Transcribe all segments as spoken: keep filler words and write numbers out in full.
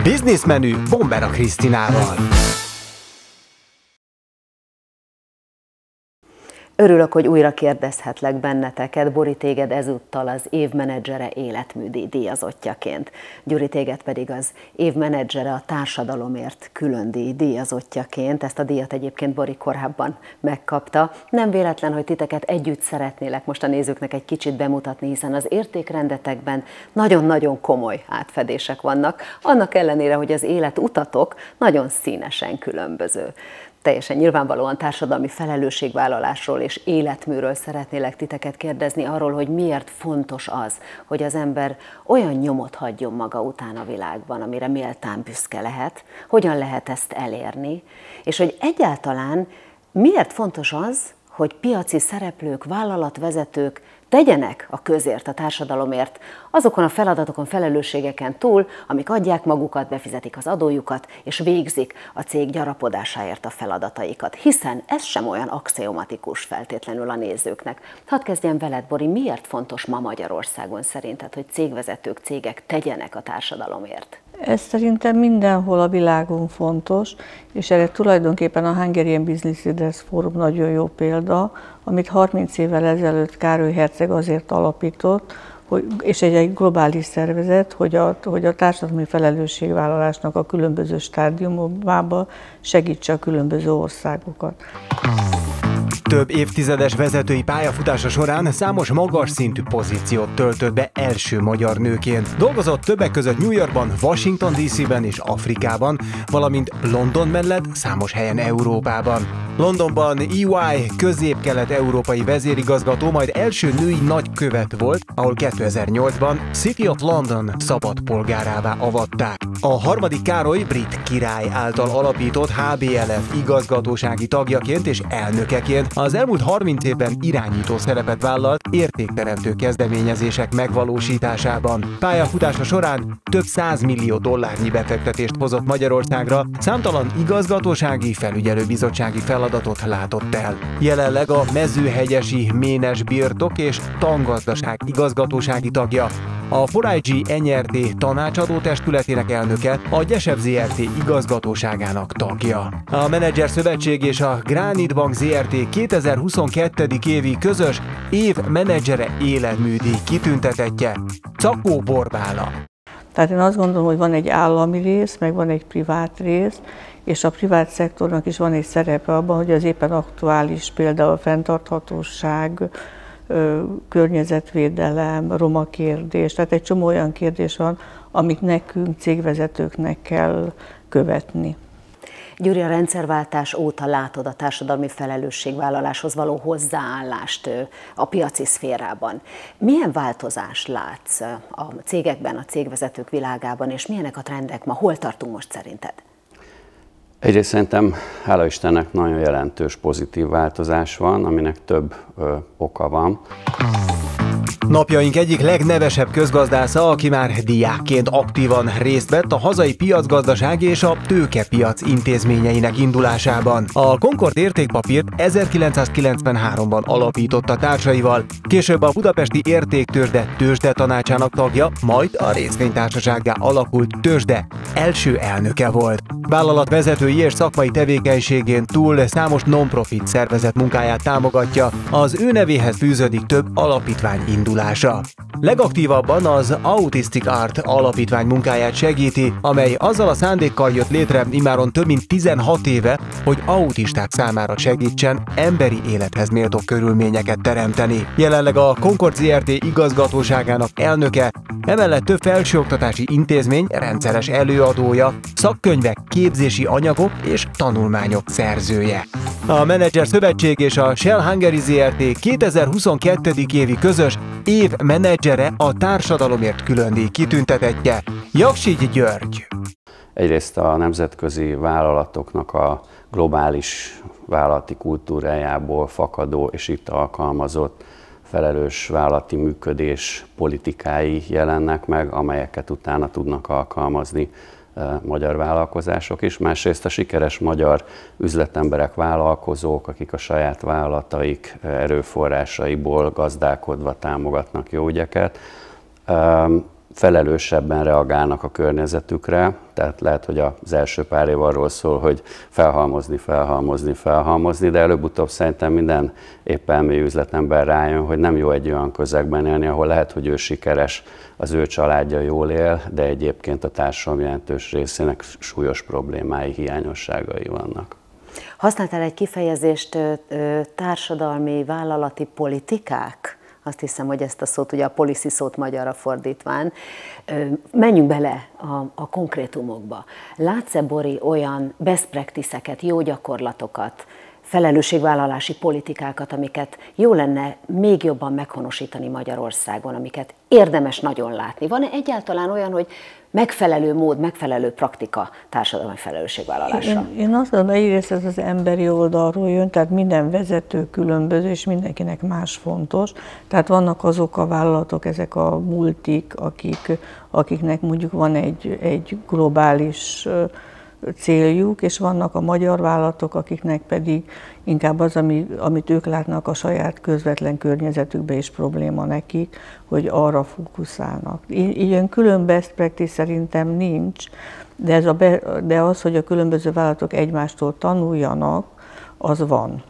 Bizniszmenü Bombera Krisztinával. Örülök, hogy újra kérdezhetlek benneteket. Bori, téged ezúttal az évmenedzsere életműdíj díjazottjaként. Gyuri, téged pedig az évmenedzsere a társadalomért külön díj díjazottjaként. Ezt a díjat egyébként Bori korábban megkapta. Nem véletlen, hogy titeket együtt szeretnélek most a nézőknek egy kicsit bemutatni, hiszen az értékrendetekben nagyon-nagyon komoly átfedések vannak, annak ellenére, hogy az életutatok nagyon színesen különböző. Teljesen nyilvánvalóan társadalmi felelősségvállalásról és életműről szeretnélek titeket kérdezni, arról, hogy miért fontos az, hogy az ember olyan nyomot hagyjon maga után a világban, amire méltán büszke lehet, hogyan lehet ezt elérni, és hogy egyáltalán miért fontos az, hogy piaci szereplők, vállalatvezetők tegyenek a közért, a társadalomért, azokon a feladatokon, felelősségeken túl, amik adják magukat, befizetik az adójukat, és végzik a cég gyarapodásáért a feladataikat. Hiszen ez sem olyan axiomatikus feltétlenül a nézőknek. Hadd kezdjem veled, Bori, miért fontos ma Magyarországon szerinted, hogy cégvezetők, cégek tegyenek a társadalomért? Ez szerintem mindenhol a világon fontos, és erre tulajdonképpen a Hungarian Business Leaders Forum nagyon jó példa, amit harminc évvel ezelőtt Károly herceg azért alapított, hogy, és egy, egy globális szervezet, hogy a, hogy a társadalmi felelősségvállalásnak a különböző stádiumokban segítse a különböző országokat. Több évtizedes vezetői pályafutása során számos magas szintű pozíciót töltött be első magyar nőként. Dolgozott többek között New Yorkban, Washington dé cében és Afrikában, valamint London mellett számos helyen Európában. Londonban é i közép-kelet-európai vezérigazgató, majd első női nagykövet volt, ahol kétezer-nyolcban City of London szabad polgárává avatták. A harmadik Károly brit király által alapított há bé el ef igazgatósági tagjaként és elnökeként az elmúlt harminc évben irányító szerepet vállalt értékteremtő kezdeményezések megvalósításában. Pályafutása során több százmillió dollárnyi befektetést hozott Magyarországra, számtalan igazgatósági, felügyelőbizottsági feladatot látott el. Jelenleg a mezőhegyesi Ménes birtok és tangazdaság igazgatósági tagja, a four i gé en er té tanácsadó testületének elnöke, a Gyesev zé er té igazgatóságának tagja. A Menedzser Szövetség és a Gránit Bank zé er té kétezer-huszonkettő. évi közös év menedzsere életműdíj kitüntetettje, Czakó Borbála. Tehát én azt gondolom, hogy van egy állami rész, meg van egy privát rész, és a privát szektornak is van egy szerepe abban, hogy az éppen aktuális, például a fenntarthatóság, környezetvédelem, roma kérdés, tehát egy csomó olyan kérdés van, amit nekünk, cégvezetőknek kell követni. Gyuri, a rendszerváltás óta látod a társadalmi felelősségvállaláshoz való hozzáállást a piaci szférában. Milyen változást látsz a cégekben, a cégvezetők világában, és milyenek a trendek ma? Hol tartunk most szerinted? Egyrészt szerintem, hála Istennek, nagyon jelentős pozitív változás van, aminek több ö, oka van. Napjaink egyik legnevesebb közgazdásza, aki már diákként aktívan részt vett a hazai piacgazdaság és a tőkepiac intézményeinek indulásában. A Concord értékpapírt ezerkilencszázkilencvenháromban alapította társaival, később a Budapesti Értéktőzsde tőzsdetanácsának tagja, majd a részvénytársasággá alakult tőzsde első elnöke volt. Vállalatvezetői és szakmai tevékenységén túl számos non-profit szervezet munkáját támogatja, az ő nevéhez fűződik több alapítvány indulása. Legaktívabban az Autistic Art alapítvány munkáját segíti, amely azzal a szándékkal jött létre immáron több mint tizenhat éve, hogy autisták számára segítsen emberi élethez méltó körülményeket teremteni. Jelenleg a Concord zé er té igazgatóságának elnöke, emellett több felsőoktatási intézmény rendszeres előadója, szakkönyvek, képzési anyagok és tanulmányok szerzője. A Menedzser Szövetség és a Shell Hungary zé er té kétezer-huszonkettő. évi közös év menedzsere a társadalomért külön díj kitüntetettje, Jaksich György. Egyrészt a nemzetközi vállalatoknak a globális vállalati kultúrájából fakadó és itt alkalmazott felelős vállalati működés politikái jelennek meg, amelyeket utána tudnak alkalmazni magyar vállalkozások is, másrészt a sikeres magyar üzletemberek, vállalkozók, akik a saját vállalataik erőforrásaiból gazdálkodva támogatnak jó ügyeket. felelősebben reagálnak a környezetükre, tehát lehet, hogy az első pár év arról szól, hogy felhalmozni, felhalmozni, felhalmozni, de előbb-utóbb szerintem minden épp elmélyű üzletember rájön, hogy nem jó egy olyan közegben élni, ahol lehet, hogy ő sikeres, az ő családja jól él, de egyébként a társadalom jelentős részének súlyos problémái, hiányosságai vannak. Használtál egy kifejezést, társadalmi, vállalati politikák? Azt hiszem, hogy ezt a szót, ugye a policy szót magyarra fordítván. Menjünk bele a, a konkrétumokba. Látsz-e, Bori, olyan best practice-eket, jó gyakorlatokat, felelősségvállalási politikákat, amiket jó lenne még jobban meghonosítani Magyarországon, amiket érdemes nagyon látni? Van-e egyáltalán olyan, hogy megfelelő mód, megfelelő praktika társadalmi felelősségvállalásra? Én, én azt mondom, hogy egyrészt ez az emberi oldalról jön, tehát minden vezető különböző, és mindenkinek más fontos. Tehát vannak azok a vállalatok, ezek a multik, akik, akiknek mondjuk van egy, egy globális céljuk, és vannak a magyar vállalatok, akiknek pedig inkább az, ami, amit ők látnak a saját közvetlen környezetükbe is probléma nekik, hogy arra fókuszálnak. Ilyen külön best practice szerintem nincs, de, ez a be, de az, hogy a különböző vállalatok egymástól tanuljanak, az van.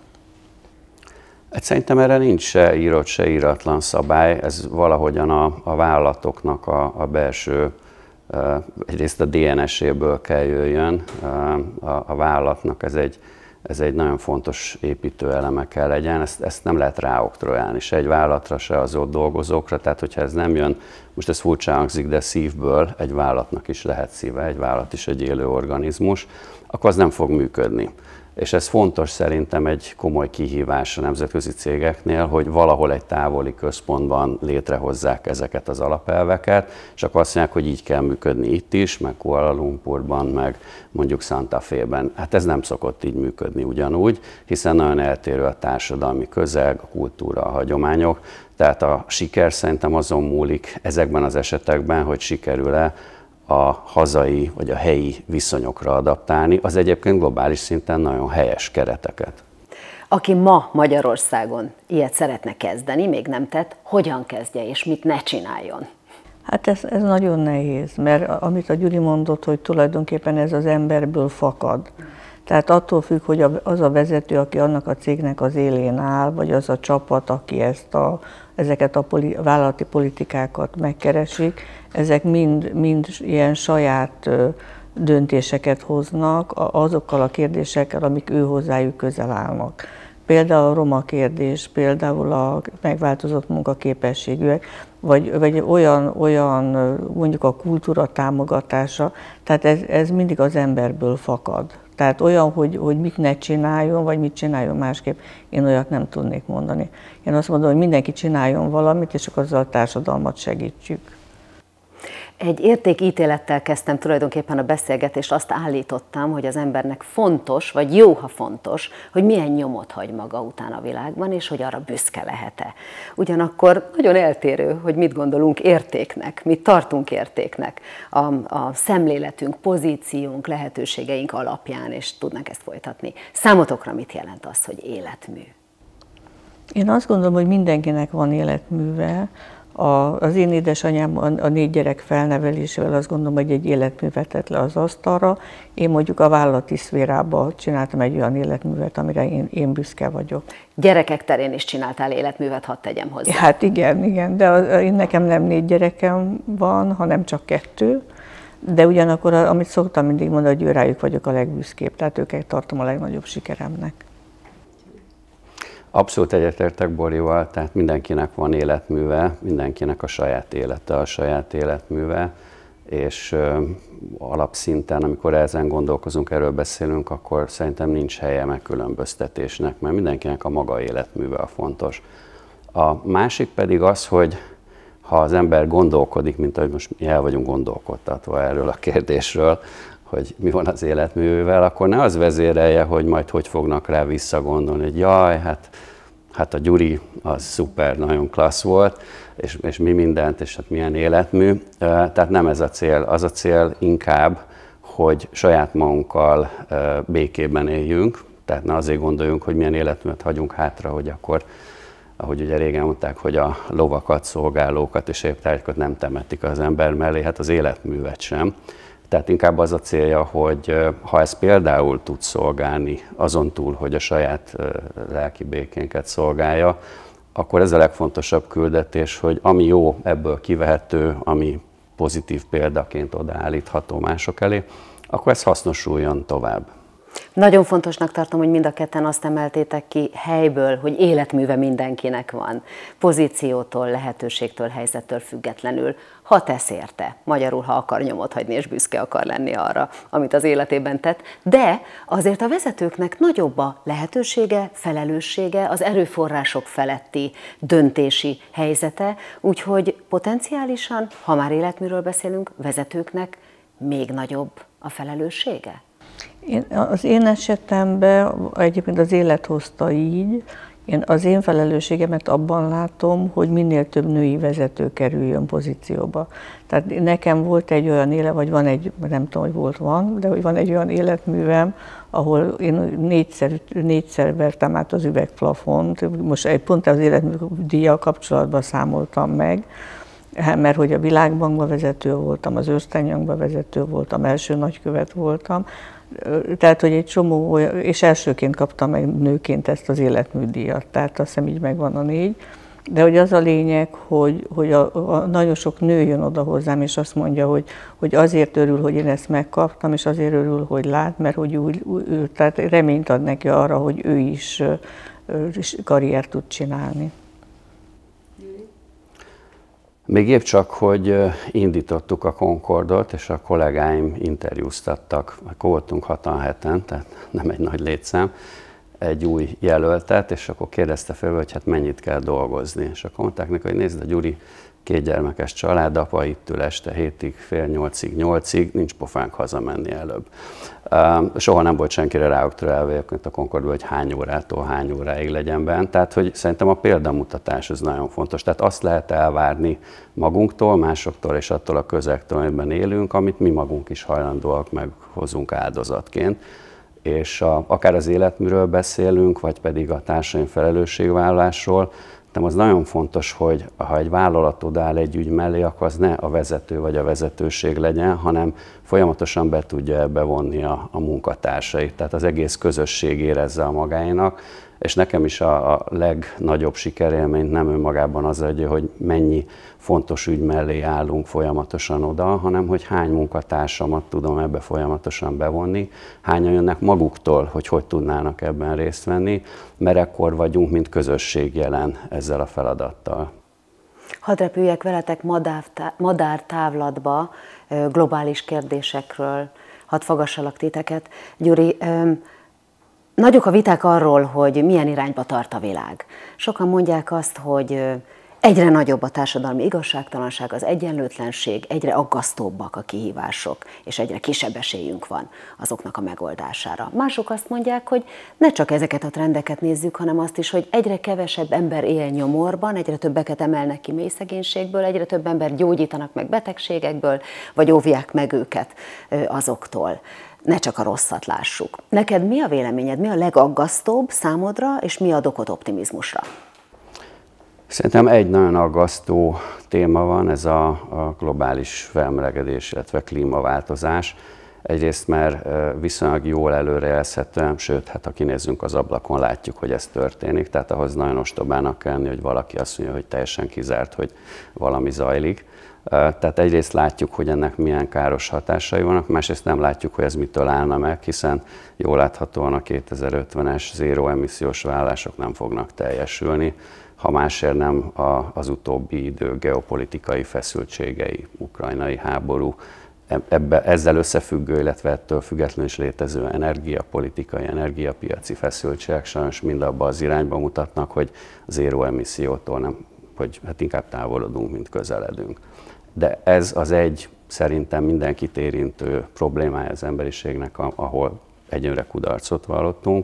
Hát szerintem erre nincs se írott, se íratlan szabály, ez valahogyan a, a vállalatoknak a, a belső, egyrészt a dé en es-éből kell jöjjön, a, a vállalatnak ez egy, ez egy nagyon fontos építőeleme kell legyen, ezt, ezt nem lehet ráoktrojálni, se egy vállalatra, se az ott dolgozókra, tehát hogyha ez nem jön, most ez furcsa hangzik, de szívből egy vállalatnak is lehet szíve, egy vállalat is egy élő organizmus, akkor az nem fog működni. És ez fontos szerintem egy komoly kihívás a nemzetközi cégeknél, hogy valahol egy távoli központban létrehozzák ezeket az alapelveket, és akkor azt mondják, hogy így kell működni itt is, meg Kuala Lumpurban, meg mondjuk Santa Fe-ben. Hát ez nem szokott így működni ugyanúgy, hiszen nagyon eltérő a társadalmi közeg, a kultúra, a hagyományok. Tehát a siker szerintem azon múlik ezekben az esetekben, hogy sikerül-e a hazai vagy a helyi viszonyokra adaptálni, az egyébként globális szinten nagyon helyes kereteket. Aki ma Magyarországon ilyet szeretne kezdeni, még nem tett, hogyan kezdje és mit ne csináljon? Hát ez, ez nagyon nehéz, mert amit a Gyuri mondott, hogy tulajdonképpen ez az emberből fakad. Tehát attól függ, hogy az a vezető, aki annak a cégnek az élén áll, vagy az a csapat, aki ezt a, ezeket a poli, vállalati politikákat megkeresik, ezek mind, mind ilyen saját döntéseket hoznak azokkal a kérdésekkel, amik ő hozzájuk közel állnak. Például a roma kérdés, például a megváltozott munkaképességűek, vagy, vagy olyan, olyan, mondjuk a kultúra támogatása, tehát ez, ez mindig az emberből fakad. Tehát olyan, hogy, hogy mit ne csináljon, vagy mit csináljon másképp, én olyat nem tudnék mondani. Én azt mondom, hogy mindenki csináljon valamit, és akkor azzal a társadalmat segítsük. Egy értékítélettel kezdtem tulajdonképpen a beszélgetést, azt állítottam, hogy az embernek fontos, vagy jó, ha fontos, hogy milyen nyomot hagy maga után a világban, és hogy arra büszke lehet-e. Ugyanakkor nagyon eltérő, hogy mit gondolunk értéknek, mit tartunk értéknek a, a szemléletünk, pozíciónk, lehetőségeink alapján, és tudnánk ezt folytatni. Számotokra mit jelent az, hogy életmű? Én azt gondolom, hogy mindenkinek van életműve. A, az én édesanyám a, a négy gyerek felnevelésével azt gondolom, hogy egy életművet tett le az asztalra. Én mondjuk a vállalati szférában csináltam egy olyan életművet, amire én, én büszke vagyok. Gyerekek terén is csináltál életművet, hadd tegyem hozzá. Hát igen, igen, de az, én nekem nem négy gyerekem van, hanem csak kettő. De ugyanakkor, amit szoktam mindig mondani, hogy rájuk vagyok a legbüszkébb, tehát őket tartom a legnagyobb sikeremnek. Abszolút egyetértek Borival, tehát mindenkinek van életműve, mindenkinek a saját élete, a saját életműve, és ö, alapszinten, amikor ezen gondolkozunk, erről beszélünk, akkor szerintem nincs helye megkülönböztetésnek, mert mindenkinek a maga életműve a fontos. A másik pedig az, hogy ha az ember gondolkodik, mint ahogy most el vagyunk gondolkodtatva erről a kérdésről, hogy mi van az életművel, akkor ne az vezérelje, hogy majd hogy fognak rá visszagondolni, hogy jaj, hát, hát a Gyuri az szuper, nagyon klassz volt, és, és mi mindent, és hát milyen életmű. Tehát nem ez a cél. Az a cél inkább, hogy saját magunkkal békében éljünk, tehát ne azért gondoljunk, hogy milyen életművet hagyunk hátra, hogy akkor ahogy ugye régen mondták, hogy a lovakat, szolgálókat és épp tárgyakat nem temetik az ember mellé, hát az életművet sem. Tehát inkább az a célja, hogy ha ez például tud szolgálni, azon túl, hogy a saját lelki békénket szolgálja, akkor ez a legfontosabb küldetés, hogy ami jó, ebből kivehető, ami pozitív példaként odaállítható mások elé, akkor ez hasznosuljon tovább. Nagyon fontosnak tartom, hogy mind a ketten azt emeltétek ki helyből, hogy életműve mindenkinek van. Pozíciótól, lehetőségtől, helyzettől függetlenül, ha tesz érte. Magyarul, ha akar nyomot hagyni és büszke akar lenni arra, amit az életében tett. De azért a vezetőknek nagyobb a lehetősége, felelőssége, az erőforrások feletti döntési helyzete, úgyhogy potenciálisan, ha már életműről beszélünk, vezetőknek még nagyobb a felelőssége? Én, az én esetemben egyébként az élet hozta így, én az én felelősségemet abban látom, hogy minél több női vezető kerüljön pozícióba. Tehát nekem volt egy olyan élet, vagy van egy, nem tudom, hogy volt, van, de hogy van egy olyan életművem, ahol én négyszer, négyszer vertem át az üvegplafont, most egy pont az életműdíjjal kapcsolatban számoltam meg, mert hogy a Világbankban vezető voltam, az Ernst and Youngban vezető voltam, első nagykövet voltam, tehát, hogy egy csomó olyan, és elsőként kaptam meg nőként ezt az életműdíjat, tehát azt hiszem így megvan a négy, de hogy az a lényeg, hogy, hogy a, a, nagyon sok nő jön oda hozzám, és azt mondja, hogy, hogy azért örül, hogy én ezt megkaptam, és azért örül, hogy lát, mert hogy úgy, úgy, tehát reményt ad neki arra, hogy ő is, is karriert tud csinálni. Még épp csak, hogy indítottuk a Concordot, és a kollégáim interjúztattak, akkor voltunk hatan heten, tehát nem egy nagy létszám, egy új jelöltet, és akkor kérdezte fel, hogy hát mennyit kell dolgozni. És akkor mondták neki, hogy nézd, a Gyuri kétgyermekes család, apa itt ül este hétig, fél nyolcig, nyolcig, nincs pofánk hazamenni előbb. Soha nem volt senkire ráoktrálva a Concordban, hogy hány órától hány óráig legyen bent. Tehát, hogy szerintem a példamutatás az nagyon fontos. Tehát azt lehet elvárni magunktól, másoktól és attól a közektől, amiben élünk, amit mi magunk is hajlandóak meghozunk áldozatként. És a, akár az életműről beszélünk, vagy pedig a társadalmi felelősségvállalásról, de az nagyon fontos, hogy ha egy vállalat odáll egy ügy mellé, akkor az ne a vezető vagy a vezetőség legyen, hanem folyamatosan be tudja ebbe vonni a, a munkatársait. Tehát az egész közösség érezze a magáénak, és nekem is a, a legnagyobb sikerélményt nem önmagában az adja, hogy mennyi fontos ügy mellé állunk folyamatosan oda, hanem hogy hány munkatársamat tudom ebbe folyamatosan bevonni, hányan jönnek maguktól, hogy hogy tudnának ebben részt venni, mert ekkor vagyunk, mint közösség jelen ezzel a feladattal. Hadd repüljek veletek madártávlatba globális kérdésekről, hadd fogassalak titeket. Gyuri, nagyok a viták arról, hogy milyen irányba tart a világ. Sokan mondják azt, hogy egyre nagyobb a társadalmi igazságtalanság, az egyenlőtlenség, egyre aggasztóbbak a kihívások, és egyre kisebb esélyünk van azoknak a megoldására. Mások azt mondják, hogy ne csak ezeket a trendeket nézzük, hanem azt is, hogy egyre kevesebb ember él nyomorban, egyre többeket emelnek ki mély szegénységből, egyre több ember gyógyítanak meg betegségekből, vagy óvják meg őket azoktól. Ne csak a rosszat lássuk. Neked mi a véleményed, mi a legaggasztóbb számodra, és mi ad okot optimizmusra? Szerintem egy nagyon aggasztó téma van, ez a, a globális felmelegedés, illetve klímaváltozás. Egyrészt mert viszonylag jól előrejelzhetően, sőt, hát ha kinézzünk az ablakon, látjuk, hogy ez történik, tehát ahhoz nagyon ostobának kell lenni, hogy valaki azt mondja, hogy teljesen kizárt, hogy valami zajlik. Tehát egyrészt látjuk, hogy ennek milyen káros hatásai vannak, másrészt nem látjuk, hogy ez mitől állna meg, hiszen jól láthatóan a kétezer-ötvenes zéró emissziós vállalások nem fognak teljesülni, ha másért nem az utóbbi idő geopolitikai feszültségei, ukrajnai háború, ebbe, ezzel összefüggő, illetve ettől függetlenül is létező energiapolitikai, energiapiaci feszültségek sajnos mind abba az irányba mutatnak, hogy zéró emissziótól nem, hogy hát inkább távolodunk, mint közeledünk. De ez az egy szerintem mindenkit érintő problémája az emberiségnek, ahol egyenre kudarcot vallottunk.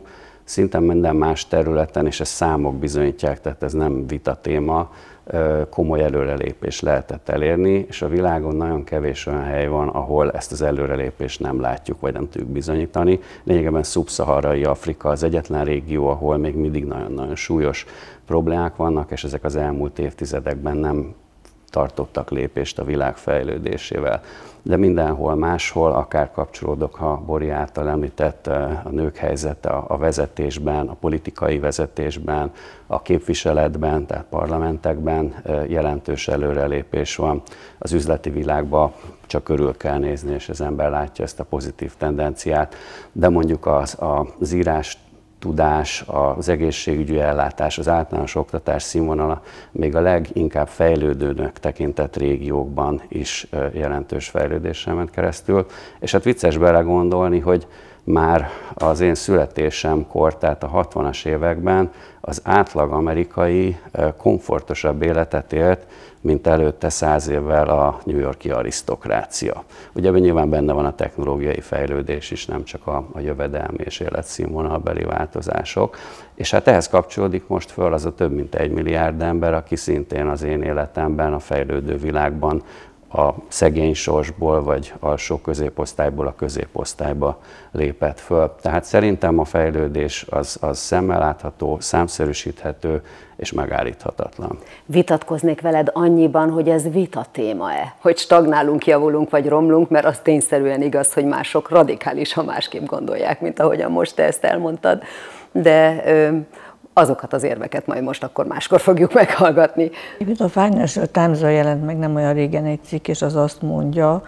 szinte minden más területen, és ezt számok bizonyítják, tehát ez nem vita téma, komoly előrelépés lehetett elérni, és a világon nagyon kevés olyan hely van, ahol ezt az előrelépést nem látjuk, vagy nem tudjuk bizonyítani. Lényegében szubszaharai Afrika az egyetlen régió, ahol még mindig nagyon-nagyon súlyos problémák vannak, és ezek az elmúlt évtizedekben nem tartottak lépést a világ fejlődésével. De mindenhol máshol, akár kapcsolódok, ha Bori által említett a nők helyzete a vezetésben, a politikai vezetésben, a képviseletben, tehát parlamentekben jelentős előrelépés van. Az üzleti világban csak körül kell nézni, és az ember látja ezt a pozitív tendenciát, de mondjuk az, az írás tudás, az egészségügyi ellátás, az általános oktatás színvonala még a leginkább fejlődőnek tekintett régiókban is jelentős fejlődéssel ment keresztül. És hát vicces belegondolni, hogy már az én születésemkor, tehát a hatvanas években az átlag amerikai komfortosabb életet élt, mint előtte száz évvel a New York-i arisztokrácia. Ugye nyilván benne van a technológiai fejlődés is, nem csak a, a jövedelmi és életszínvonalbeli változások. És hát ehhez kapcsolódik most föl az a több mint egy milliárd ember, aki szintén az én életemben, a fejlődő világban a szegény sorsból vagy alsó középosztályból a középosztályba lépett föl. Tehát szerintem a fejlődés az, az szemmel látható, számszerűsíthető és megállíthatatlan. Vitatkoznék veled annyiban, hogy ez vita téma-e? Hogy stagnálunk, javulunk vagy romlunk, mert az tényszerűen igaz, hogy mások radikálisan másképp gondolják, mint ahogyan most te ezt elmondtad. De ö, azokat az érveket majd most akkor máskor fogjuk meghallgatni. A Financial Times-ra jelent meg nem olyan régen egy cikk, és az azt mondja,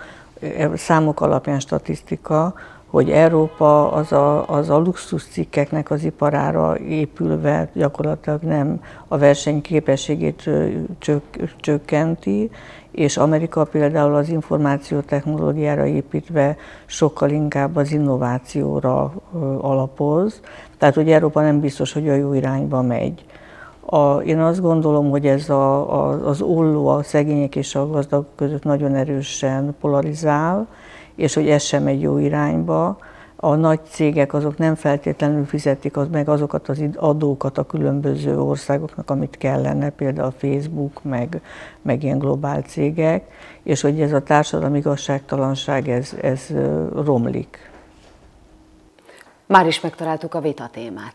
számok alapján statisztika, hogy Európa az a, az a luxus cikkeknek az iparára épülve gyakorlatilag nem a versenyképességét csök, csökkenti, és Amerika például az információtechnológiára építve sokkal inkább az innovációra alapoz. Tehát, hogy Európa nem biztos, hogy a jó irányba megy. A, én azt gondolom, hogy ez a, a, az olló a szegények és a gazdagok között nagyon erősen polarizál, és hogy ez sem egy jó irányba. A nagy cégek azok nem feltétlenül fizetik az, meg azokat az adókat a különböző országoknak, amit kellene, például a Facebook, meg, meg ilyen globál cégek, és hogy ez a társadalmi igazságtalanság, ez, ez romlik. Már is megtaláltuk a vita témát.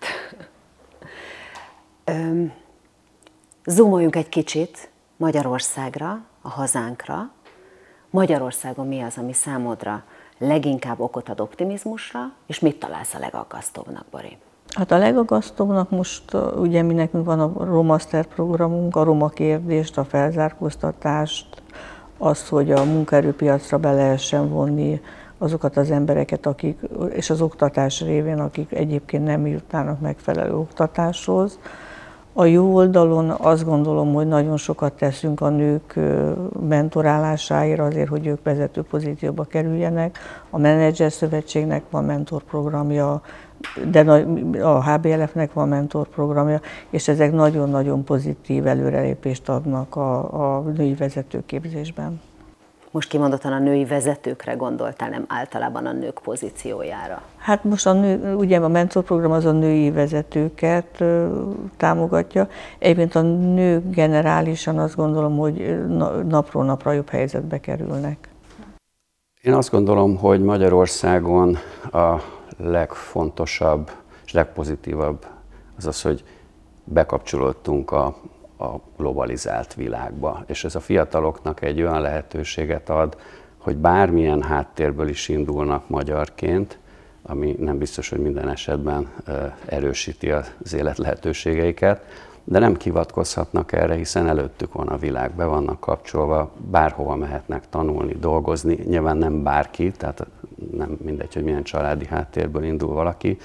Zoomoljunk egy kicsit Magyarországra, a hazánkra. Magyarországon mi az, ami számodra leginkább okot ad optimizmusra, és mit találsz a legaggasztóbbnak, Bori? Hát a legaggasztóbbnak most ugye mi nekünk van a Romaster programunk, a roma kérdést, a felzárkóztatást, azt, hogy a munkaerőpiacra be lehessen vonni azokat az embereket, akik, és az oktatás révén, akik egyébként nem jutnának megfelelő oktatáshoz. A jó oldalon azt gondolom, hogy nagyon sokat teszünk a nők mentorálásáért azért, hogy ők vezető pozícióba kerüljenek. A Menedzser Szövetségnek van mentorprogramja, de a há bé el ef-nek van mentorprogramja, és ezek nagyon-nagyon pozitív előrelépést adnak a, a női vezetőképzésben. Most kimondottan a női vezetőkre gondoltál, nem általában a nők pozíciójára? Hát most a nő, ugye a mentorprogram az a női vezetőket ö, támogatja. Egyébként a nők generálisan azt gondolom, hogy napról napra jobb helyzetbe kerülnek. Én azt gondolom, hogy Magyarországon a legfontosabb és legpozitívabb az az, hogy bekapcsolódtunk a a globalizált világba. És ez a fiataloknak egy olyan lehetőséget ad, hogy bármilyen háttérből is indulnak magyarként, ami nem biztos, hogy minden esetben erősíti az élet lehetőségeiket, de nem hivatkozhatnak erre, hiszen előttük van a világ, be vannak kapcsolva, bárhova mehetnek tanulni, dolgozni, nyilván nem bárki, tehát nem mindegy, hogy milyen családi háttérből indul valaki,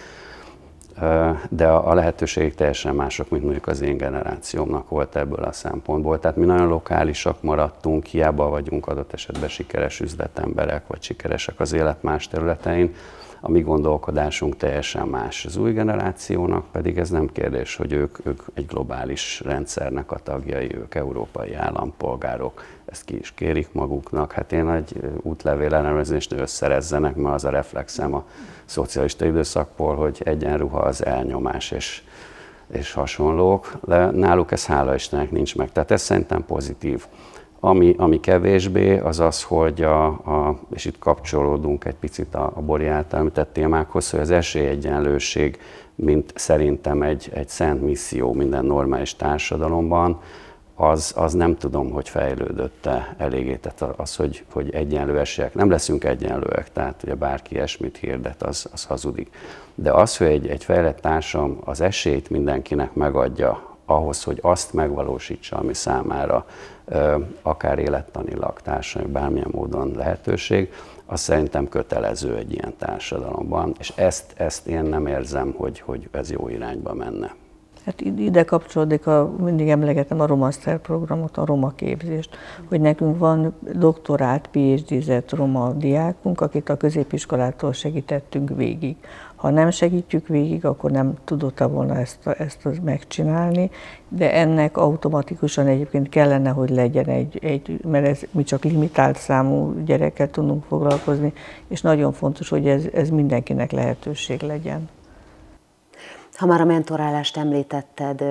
de a lehetőségek teljesen mások, mint mondjuk az én generációmnak volt ebből a szempontból. Tehát mi nagyon lokálisak maradtunk, hiába vagyunk adott esetben sikeres üzletemberek, vagy sikeresek az élet más területein, a mi gondolkodásunk teljesen más. Az új generációnak pedig ez nem kérdés, hogy ők, ők egy globális rendszernek a tagjai, ők európai állampolgárok, ezt ki is kérik maguknak. Hát én egy útlevél ellenőrzést összerezzenek, mert az a reflexem a szocialista időszakból, hogy egyenruha az elnyomás és, és hasonlók, de náluk ez hála Istennek nincs meg. Tehát ez szerintem pozitív. Ami, ami kevésbé, az az, hogy, a, a, és itt kapcsolódunk egy picit a, a Bori által említett témákhoz, hogy az esélyegyenlőség, mint szerintem egy, egy szent misszió minden normális társadalomban, az, az nem tudom, hogy fejlődött-e eléggé. Tehát az, hogy, hogy egyenlő esélyek, nem leszünk egyenlőek, tehát ugye bárki ilyesmit hirdet, az, az hazudik. De az, hogy egy, egy fejlett társam az esélyt mindenkinek megadja ahhoz, hogy azt megvalósítsa, ami számára akár élettanilag, társadalmi, bármilyen módon lehetőség, az szerintem kötelező egy ilyen társadalomban, és ezt, ezt én nem érzem, hogy, hogy ez jó irányba menne. Hát ide kapcsolódik, a, mindig emlegetem a Romaster programot, a roma képzést, hogy nekünk van doktorált, PhD-zett roma diákunk, akit a középiskolától segítettünk végig. Ha nem segítjük végig, akkor nem tudott volna ezt, ezt megcsinálni, de ennek automatikusan egyébként kellene, hogy legyen egy, egy mert ez, mi csak limitált számú gyerekkel tudunk foglalkozni, és nagyon fontos, hogy ez, ez mindenkinek lehetőség legyen. Ha már a mentorálást említetted,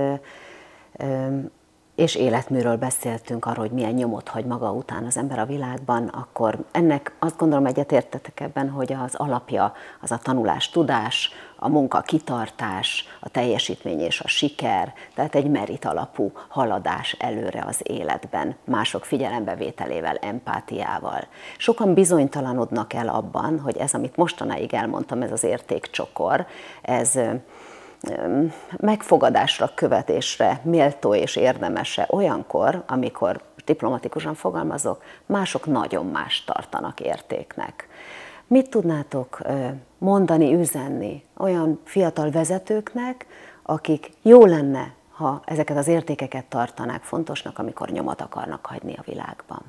és életműről beszéltünk, arról, hogy milyen nyomot hagy maga után az ember a világban, akkor ennek azt gondolom egyetértetek ebben, hogy az alapja az a tanulás, tudás, a munka, kitartás, a teljesítmény és a siker, tehát egy merit alapú haladás előre az életben, mások figyelembevételével, empátiával. Sokan bizonytalanodnak el abban, hogy ez, amit mostanáig elmondtam, ez az értékcsokor, ez megfogadásra, követésre méltó és érdemese olyankor, amikor, diplomatikusan fogalmazok, mások nagyon más tartanak értéknek. Mit tudnátok mondani, üzenni olyan fiatal vezetőknek, akik jó lenne, ha ezeket az értékeket tartanák fontosnak, amikor nyomot akarnak hagyni a világban?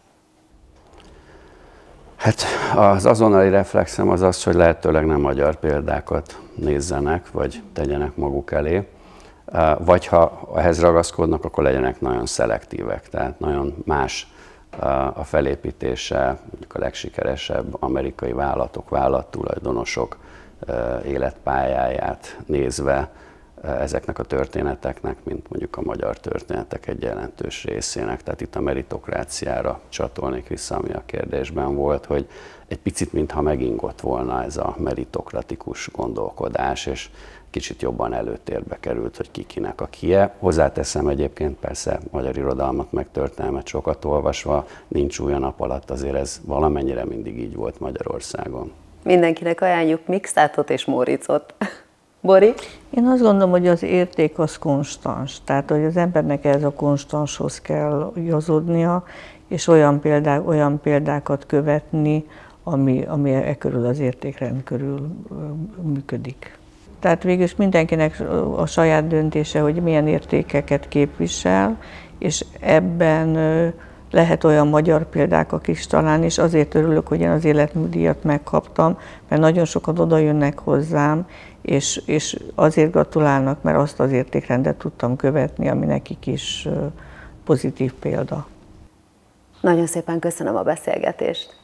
Hát az azonnali reflexem az az, hogy lehetőleg nem magyar példákat nézzenek, vagy tegyenek maguk elé. Vagy ha ehhez ragaszkodnak, akkor legyenek nagyon szelektívek, tehát nagyon más a felépítése, mondjuk a legsikeresebb amerikai vállalatok, vállalattulajdonosok életpályáját nézve ezeknek a történeteknek, mint mondjuk a magyar történetek egy jelentős részének. Tehát itt a meritokráciára csatolnék vissza, ami a kérdésben volt, hogy egy picit mintha megingott volna ez a meritokratikus gondolkodás, és kicsit jobban előtérbe került, hogy ki kinek a kie. Hozzáteszem egyébként persze magyar irodalmat, meg történelmet sokat olvasva, nincs új a nap alatt, azért ez valamennyire mindig így volt Magyarországon. Mindenkinek ajánljuk Mikszátot és Móricot. Bori? Én azt gondolom, hogy az érték az konstans, tehát hogy az embernek ez a konstanshoz kell igazodnia, és olyan, példák, olyan példákat követni, ami, ami e körül az értékrend körül működik. Tehát végülis mindenkinek a saját döntése, hogy milyen értékeket képvisel, és ebben lehet olyan magyar példák is talán, és azért örülök, hogy én az életműdíjat megkaptam, mert nagyon sokan oda jönnek hozzám, és, és azért gratulálnak, mert azt az értékrendet tudtam követni, ami nekik is pozitív példa. Nagyon szépen köszönöm a beszélgetést.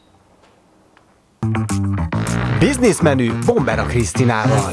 Bizniszmenü Bombera Krisztinával.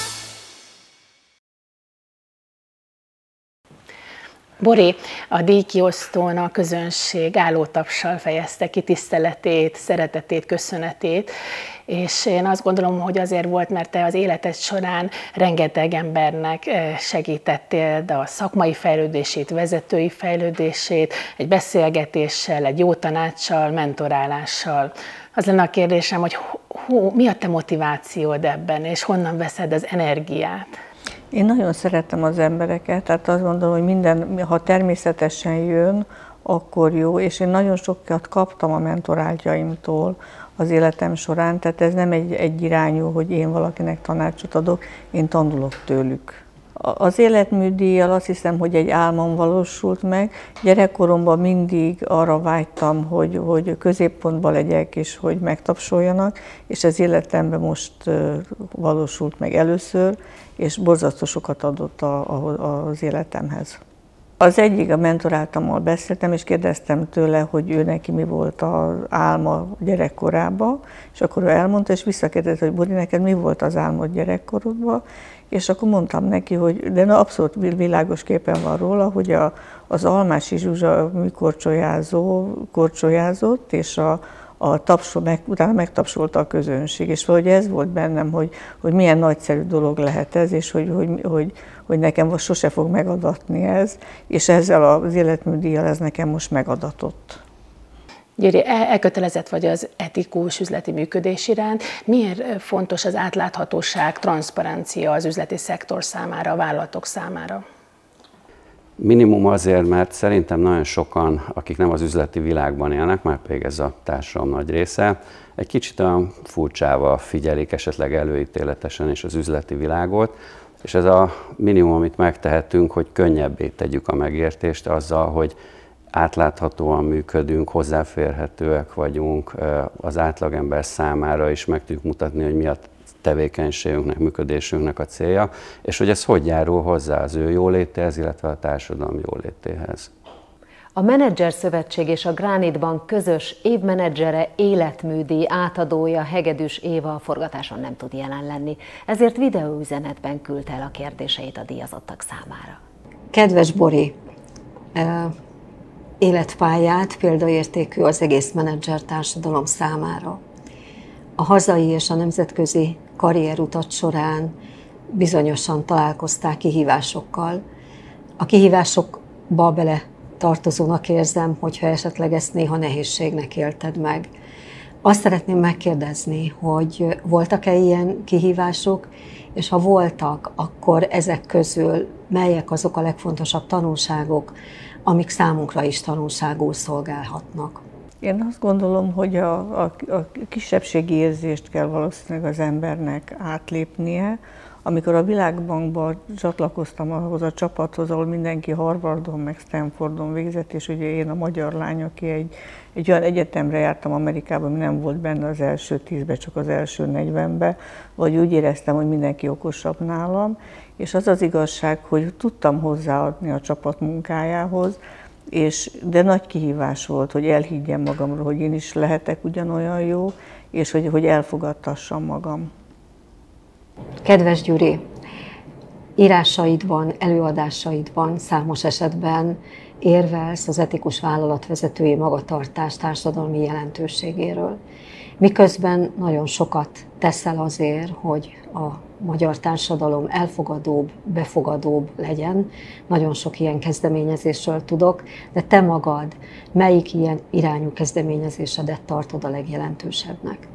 Bori, a díjkiosztón a közönség állótapssal fejezte ki tiszteletét, szeretetét, köszönetét, és én azt gondolom, hogy azért volt, mert te az életed során rengeteg embernek segítettél, de a szakmai fejlődését, vezetői fejlődését, egy beszélgetéssel, egy jó tanácssal, mentorálással. Az lenne a kérdésem, hogy hú, mi a te motivációd ebben, és honnan veszed az energiát? Én nagyon szeretem az embereket, tehát azt gondolom, hogy minden, ha természetesen jön, akkor jó, és én nagyon sokat kaptam a mentoráltjaimtól az életem során, tehát ez nem egy, egy irányú, hogy én valakinek tanácsot adok, én tanulok tőlük. Az életműdíjjal azt hiszem, hogy egy álmom valósult meg. Gyerekkoromban mindig arra vágytam, hogy, hogy középpontban legyek, és hogy megtapsoljanak, és az életemben most valósult meg először, és borzasztó sokat adott a, a, az életemhez. Az egyik, a mentorátommal beszéltem, és kérdeztem tőle, hogy ő neki mi volt az álma gyerekkorában, és akkor ő elmondta, és visszakérdezte, hogy Bori, neked mi volt az álmod gyerekkorodban, és akkor mondtam neki, hogy de na, abszolút világos képen van róla, hogy a, az Almási Zsuzsa műkorcsolyázó, korcsolyázott, és a, a tapsol, meg, utána megtapsolta a közönség, és valahogy ez volt bennem, hogy, hogy milyen nagyszerű dolog lehet ez, és hogy, hogy, hogy, hogy nekem most sose fog megadatni ez, és ezzel az életműdíjjal ez nekem most megadatott. Gyuri, elkötelezett vagy az etikus üzleti működés iránt. Miért fontos az átláthatóság, transzparencia az üzleti szektor számára, a vállalatok számára? Minimum azért, mert szerintem nagyon sokan, akik nem az üzleti világban élnek, már pedig ez a társadalom nagy része, egy kicsit olyan furcsával figyelik, esetleg előítéletesen is az üzleti világot, és ez a minimum, amit megtehetünk, hogy könnyebbé tegyük a megértést azzal, hogy átláthatóan működünk, hozzáférhetőek vagyunk, az átlagember számára is meg tudjuk mutatni, hogy mi a tevékenységünknek, működésünknek a célja, és hogy ez hogy járul hozzá az ő jólétéhez, illetve a társadalom jólétéhez. A Menedzser Szövetség és a Granite Bank közös évmenedzsere életműdíj átadója Hegedűs Éva a forgatáson nem tud jelen lenni, ezért videóüzenetben küldte el a kérdéseit a díjazottak számára. Kedves Bori, életpályát példaértékű az egész menedzser társadalom számára. A hazai és a nemzetközi karrierutat során bizonyosan találkozták kihívásokkal. A kihívásokba bele tartozónak érzem, hogyha esetleg ezt néha nehézségnek élted meg. Azt szeretném megkérdezni, hogy voltak-e ilyen kihívások, és ha voltak, akkor ezek közül melyek azok a legfontosabb tanulságok, amik számunkra is tanulságul szolgálhatnak? Én azt gondolom, hogy a, a, a kisebbségi érzést kell valószínűleg az embernek átlépnie. Amikor a Világbankban csatlakoztam ahhoz a csapathoz, ahol mindenki Harvardon meg Stanfordon végzett, és ugye én a magyar lány, aki egy, egy olyan egyetemre jártam Amerikában, ami nem volt benne az első tízbe, csak az első negyvenbe, vagy úgy éreztem, hogy mindenki okosabb nálam, és az az igazság, hogy tudtam hozzáadni a csapat munkájához, és, de nagy kihívás volt, hogy elhiggyem magamról, hogy én is lehetek ugyanolyan jó, és hogy, hogy elfogadtassam magam. Kedves Gyuri, írásaidban, előadásaidban számos esetben érvelsz az etikus vállalatvezetői magatartás társadalmi jelentőségéről. Miközben nagyon sokat teszel azért, hogy a magyar társadalom elfogadóbb, befogadóbb legyen. Nagyon sok ilyen kezdeményezésről tudok, de te magad melyik ilyen irányú kezdeményezésedet tartod a legjelentősebbnek?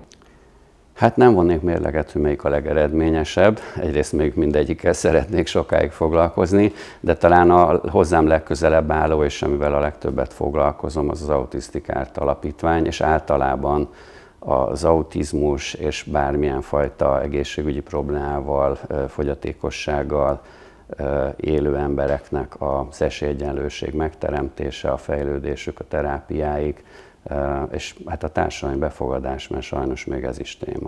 Hát nem vonnék mérleget, hogy melyik a legeredményesebb. Egyrészt még mindegyikkel szeretnék sokáig foglalkozni, de talán a hozzám legközelebb álló, és amivel a legtöbbet foglalkozom, az az Autisztikárt Alapítvány, és általában az autizmus és bármilyen fajta egészségügyi problémával, fogyatékossággal élő embereknek az esélyegyenlőség megteremtése, a fejlődésük, a terápiáik, és hát a társadalmi befogadás, mert sajnos még ez is téma.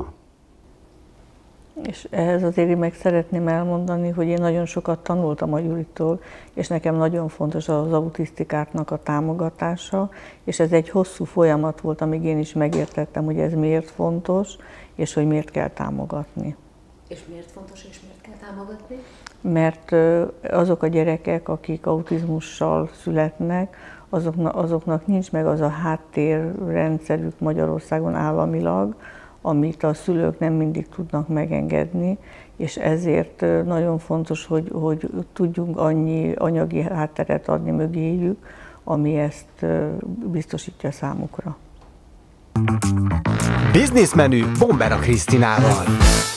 És ehhez azért én meg szeretném elmondani, hogy én nagyon sokat tanultam a Gyuritól, és nekem nagyon fontos az autisztikártnak a támogatása, és ez egy hosszú folyamat volt, amíg én is megértettem, hogy ez miért fontos, és hogy miért kell támogatni. És miért fontos, és miért kell támogatni? Mert azok a gyerekek, akik autizmussal születnek, azoknak, azoknak nincs meg az a háttérrendszerük Magyarországon államilag, amit a szülők nem mindig tudnak megengedni, és ezért nagyon fontos, hogy, hogy tudjunk annyi anyagi hátteret adni mögéjük, ami ezt biztosítja számukra. Bizniszmenü Bombera Krisztinával.